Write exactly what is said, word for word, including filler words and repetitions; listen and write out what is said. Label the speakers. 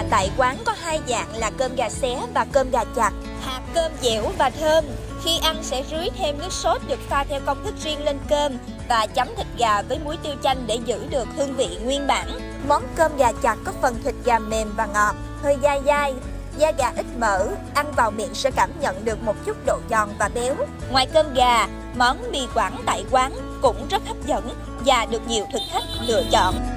Speaker 1: tại quán có hai dạng là cơm gà xé và cơm gà chặt. Hạt cơm dẻo và thơm. Khi ăn sẽ rưới thêm nước sốt được pha theo công thức riêng lên cơm và chấm thịt gà với muối tiêu chanh để giữ được hương vị nguyên bản. Món cơm gà chặt có phần thịt gà mềm và ngọt, hơi dai dai, da gà ít mỡ, ăn vào miệng sẽ cảm nhận được một chút độ giòn và béo. Ngoài cơm gà, món mì Quảng tại quán cũng rất hấp dẫn và được nhiều thực khách lựa chọn.